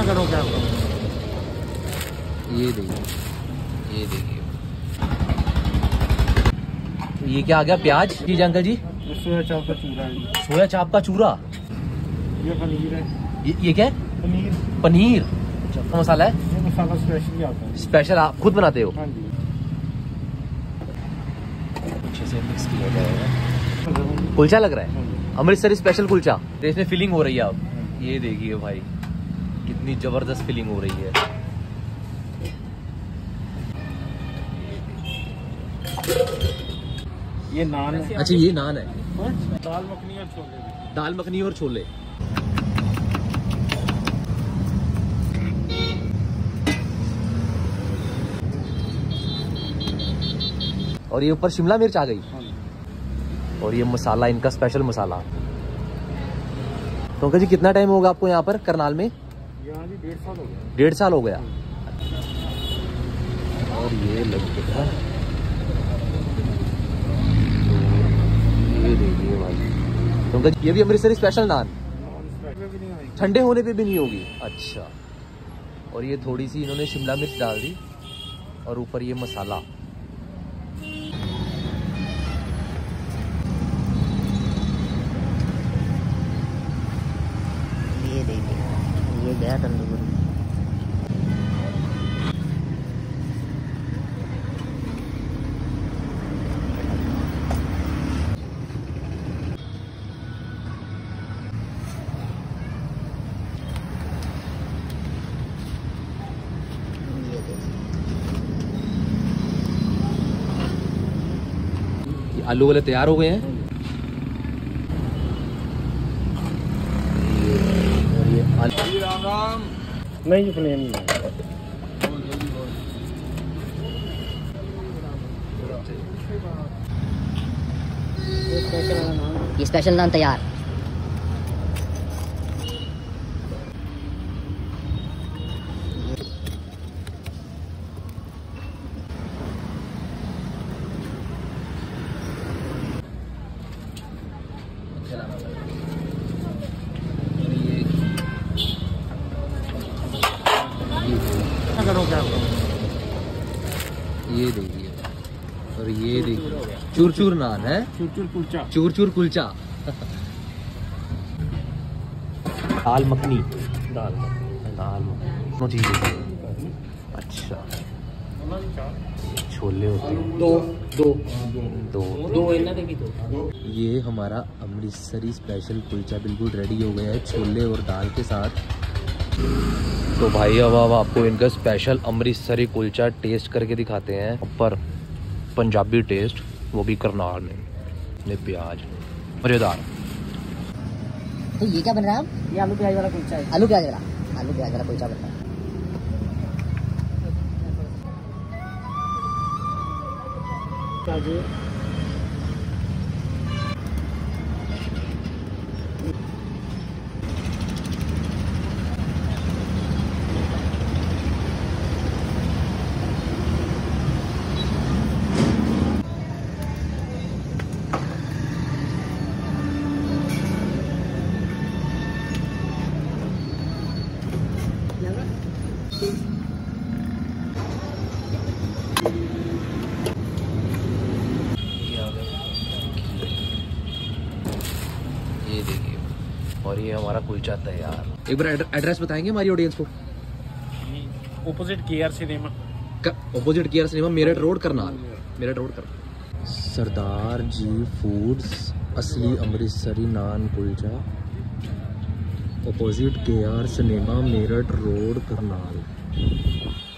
करो क्या करो। ये देखिए, ये देखिए, ये क्या आ गया? प्याज जी अंकल जी। सोया चाप का चूरा है। सोया चाप का चूरा। ये पनीर है। ये क्या है? पनीर। पनीर। अच्छा, मसाला है? ये मसाला स्पेशल आता है। स्पेशल आप खुद बनाते हो? हाँ जी। अच्छे से मिक्स किया जाएगा। कुलचा लग रहा है, अमृतसरी स्पेशल कुलचा। तो इसमें फीलिंग हो रही है अब। ये देखिए भाई, कितनी जबरदस्त फीलिंग हो रही है। ये नान है। अच्छा, ये नान है। दाल मखनी और छोले। दाल मखनी और छोले। और ये ऊपर शिमला मिर्च आ गई। और ये मसाला, इनका स्पेशल मसाला। तो अंकल जी कितना टाइम होगा आपको यहाँ पर करनाल में? यहाँ जी 1.5 साल हो गया। 1.5 साल हो गया। और ये लग गया, ये देखिए भाई। तो अंकल ये भी अमृतसरी स्पेशल नान, ठंडे होने पे भी नहीं होगी। अच्छा, और ये थोड़ी सी इन्होंने शिमला मिर्च डाल दी और ऊपर ये मसाला। ये देखिए, ये गया तंदूर। आलू वाले तैयार हो गए हैं। और ये आलू नहीं, प्लेन नहीं है। ये स्पेशल नान तैयार। करो क्या करो। ये देखिए, और ये देखिए चूर चूर नान है। चूर चूर कुलचा। चूर चूर कुलचा। दाल मखनी। दाल मखनी। अच्छा, छोले होते हैं। दो ये हमारा अमृतसरी स्पेशल कुलचा बिल्कुल रेडी हो गया है, छोले और दाल के साथ। तो भाई अब आपको इनका स्पेशल अमृतसरी कुलचा टेस्ट करके दिखाते हैं। ऊपर पंजाबी टेस्ट, वो भी करनाल में प्याज मजेदार। तो ये क्या बन रहा है? ये आलू प्याज वाला कुलचा है। आलू प्याज वाला कुलचा बन रहा है। ये देखिए, और ये हमारा कुलचा तैयार। एक बार एड्रेस बताएंगे हमारी ऑडियंस को? Opposite KR cinema. Opposite KR cinema, Meerut road Karnal. Meerut road Karnal. Sardar ji foods, असली Amritsari naan kulcha, opposite KR cinema, Meerut road Karnal.